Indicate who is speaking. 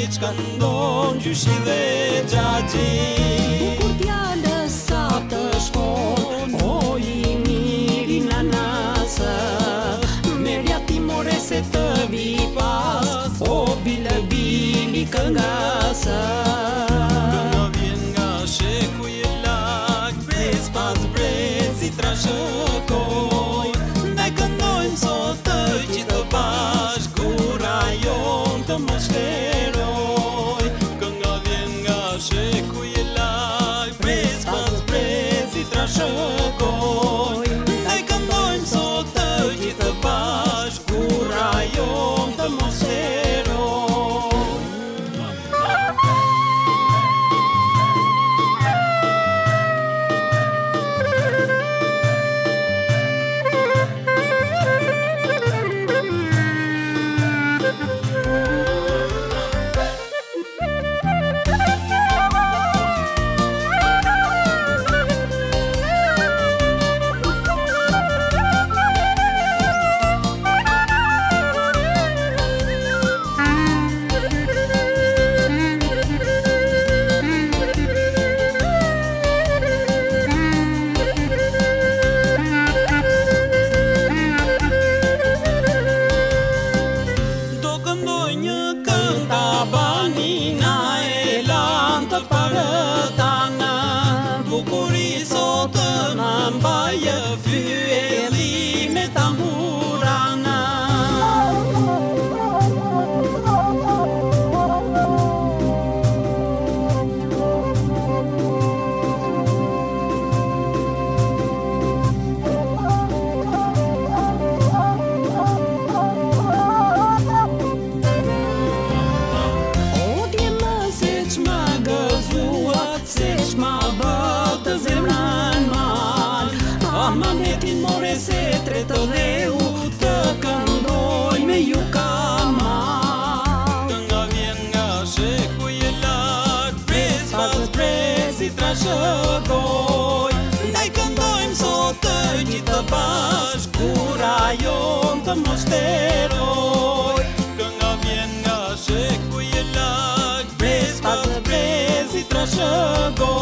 Speaker 1: aici Când și regagi
Speaker 2: Bucur-te-a lăsată școl O imirina nasă Meria timore se tăvi pas O bilă bili căngasă
Speaker 1: Când vien gașe cu elac Brez pas brezi trașă coi Dai când noi s-o tăi Të bash Gura jon të moshteroj Kënga vjen nga sheku i laj Brez pas brezi trashëgoj Ne këndojmë sot të gjithë bashk Gura jon të moshteroj Banina e lantă parătană Bucurii sotă n-am baie Fyeli me tamburana
Speaker 2: Amanetin more se tretă leu Të këndoj me ju kamal
Speaker 1: Kënga vjen nga sheku i lart Brez pas brezi trashëgoj Ndaj këndojmë sot të gjithë bashk Gura jon të moshteroj Kënga vjen nga sheku i lart Brez pas brezi trashëgoj